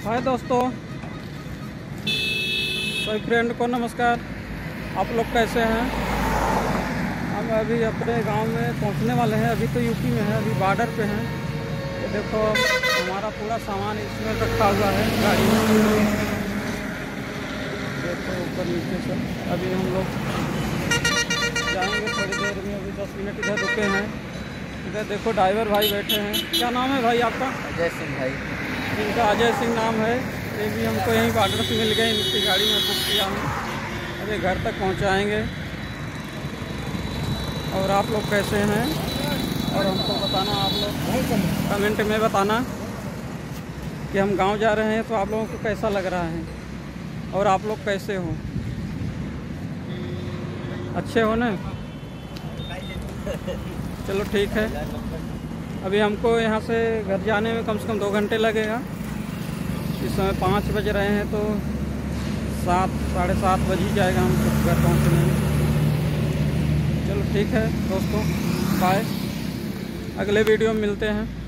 हाय दोस्तों, सभी फ्रेंड को नमस्कार। आप लोग कैसे हैं? हम अभी अपने गांव में पहुंचने वाले हैं। अभी तो यूपी में है, अभी बॉर्डर पे हैं। ये देखो हमारा पूरा सामान इसमें रखा हुआ है गाड़ी में। देखो ऊपर नीचे से अभी हम लोग जाएंगे थोड़ी देर में। अभी 10 मिनट इधर रुके हैं। इधर देखो ड्राइवर भाई बैठे हैं। क्या नाम है भाई आपका? अजय सिंह भाई। इनका अजय सिंह नाम है। ये भी हमको यहीं बॉर्डर से मिल गए। इनकी गाड़ी में बुक किया हमने। अभी घर तक पहुंचाएंगे। और आप लोग कैसे हैं और हमको बताना। आप लोग कमेंट में बताना कि हम गांव जा रहे हैं तो आप लोगों को कैसा लग रहा है और आप लोग कैसे हो। अच्छे हो ना? चलो ठीक है। अभी हमको यहाँ से घर जाने में कम से कम 2 घंटे लगेगा। इस समय 5 बज रहे हैं तो 7 साढ़े 7 बज ही जाएगा हमको घर पहुँचने में। चलो ठीक है दोस्तों, बाय। अगले वीडियो में मिलते हैं।